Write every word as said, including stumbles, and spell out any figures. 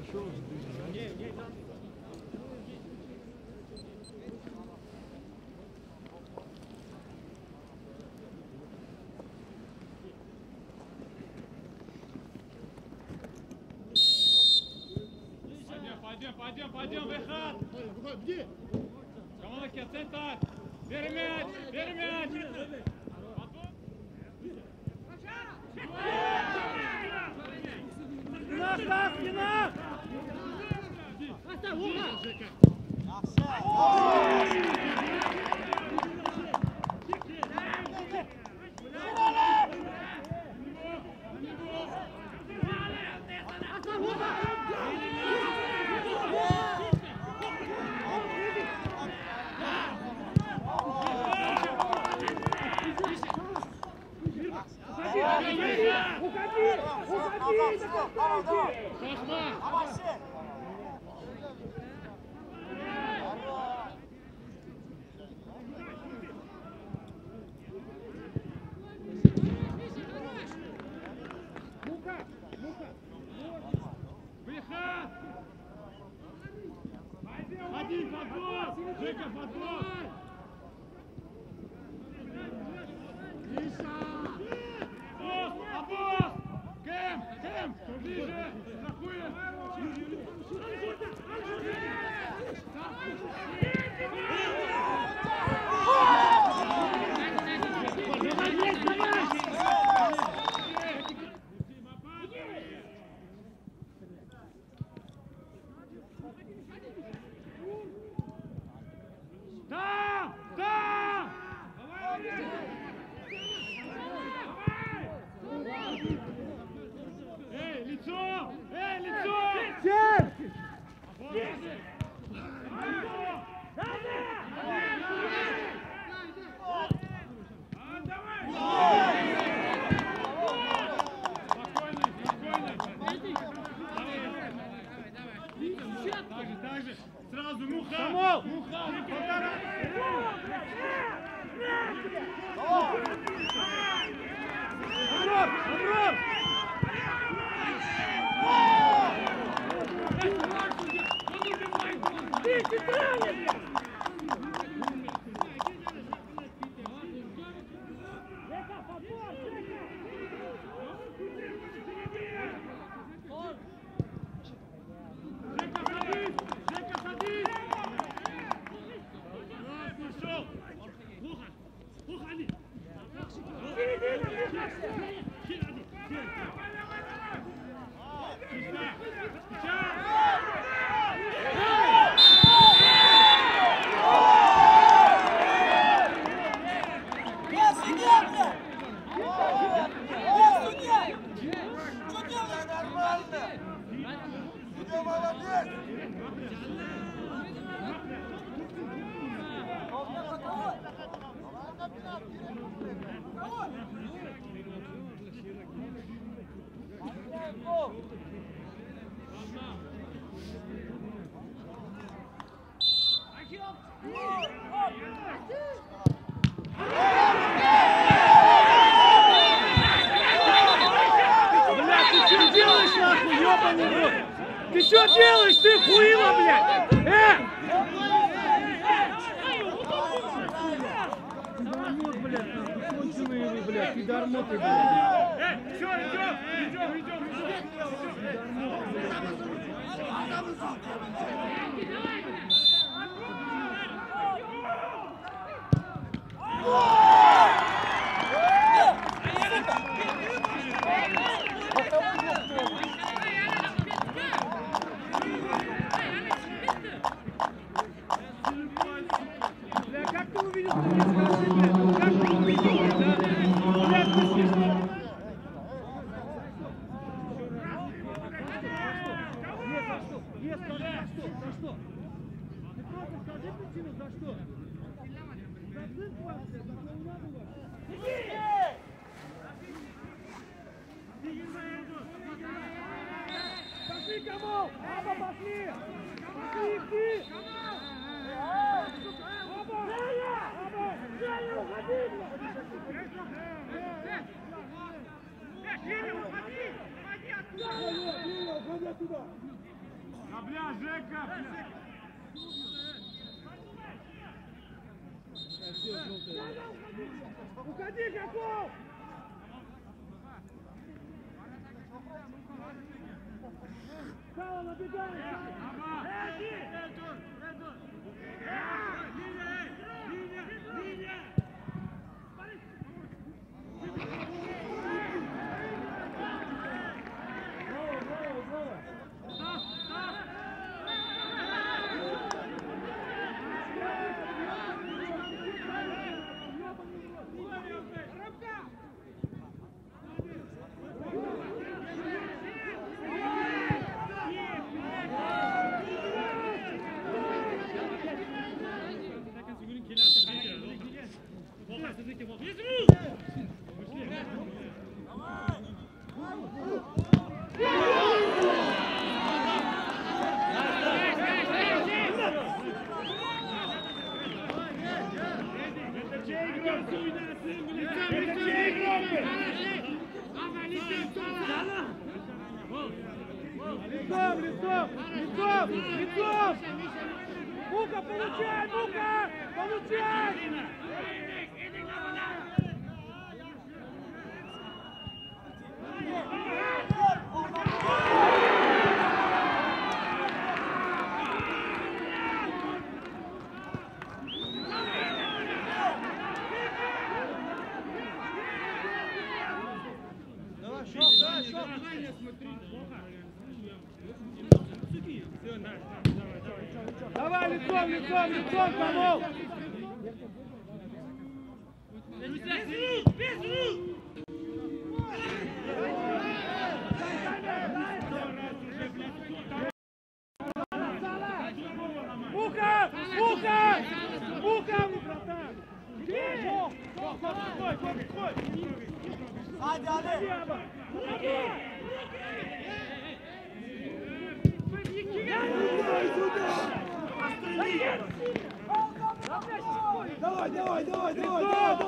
Пойдем, пойдем, пойдем, выход! Где? Команда, центр! Бери мяч, бери мяч! Спина, Стас, спина! Оставь, Лука! Один подбор! Жека, подбор! Миша! Босс! Обоз! Кэм! Кэм! Ближе! Страхуем! Там! Там! Эй, лицо! Эй, лицо! Сядь! Спокойно, спокойно. Так же, так же. Сразу муха! Самол! Муха! Оброк! Оброк! Ты центральный! Жека, подбор! Жека, садись! Жека, садись! Раз, нашел! Плохо! Плохо, Али! Середина! Чисто! Сейчас! Ты что делаешь, ты хуила, блядь? Э! Пидормот, блядь, конченые вы, блядь, пидормоты, блядь. Э, все, идем, идем, идем, Бля, Жека! Уходи, Каков! Сало, набегай! Эдди! Линия! Линия! Линия! Лицом, лицом, лицом, лицом! Мука, получай, Мука! Получай! Давай, шел, давай, шел, давай, смотри. Давай, лицом, лицом, лицом, Павел! Мука! Мука! Мука, братан! Стой, стой, стой! Hadi, hadi! Давай, давай, давай, давай, давай!